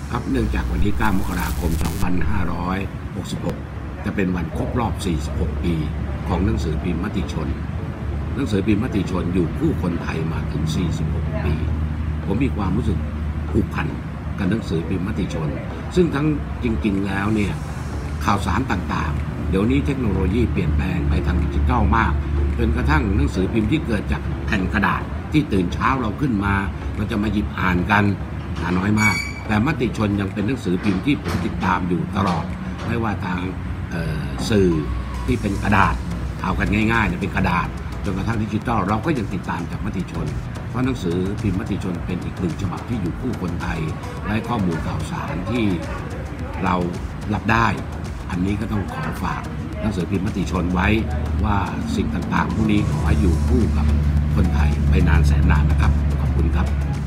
ครับเนื่องจากวันที่ 9 มกราคม 2566 จะเป็นวันครบรอบ 46 ปีของหนังสือพิมพ์มติชนหนังสือพิมพ์มติชนอยู่คู่คนไทยมาถึง 46 ปีผมมีความรู้สึกผูกพันกับหนังสือพิมพ์มติชนซึ่งทั้งจริงๆแล้วเนี่ยข่าวสารต่างๆเดี๋ยวนี้เทคโนโลยีเปลี่ยนแปลงไปทางดิจิทัลมากจนกระทั่งหนังสือพิมพ์ที่เกิดจากแผ่นกระดาษที่ตื่นเช้าเราขึ้นมาเราจะมาหยิบอ่านกันหาน้อยมากแต่มติชนยังเป็นหนังสือพิมพ์ที่ผมติดตามอยู่ตลอดไม่ว่าทางสื่อที่เป็นกระดาษเอากันง่ายๆเนี่ยเป็นกระดาษจนกระทั่งดิจิทัลเราก็ยังติดตามจากมติชนเพราะหนังสือพิมพ์มติชนเป็นอีกหนึ่งฉบับที่อยู่คู่คนไทยและข้อมูลข่าวสารที่เรารับได้อันนี้ก็ต้องขอฝากหนังสือพิมพ์มติชนไว้ว่าสิ่งต่างๆพวกนี้ขอให้อยู่คู่กับคนไทยไปนานแสนนานนะครับขอบคุณครับ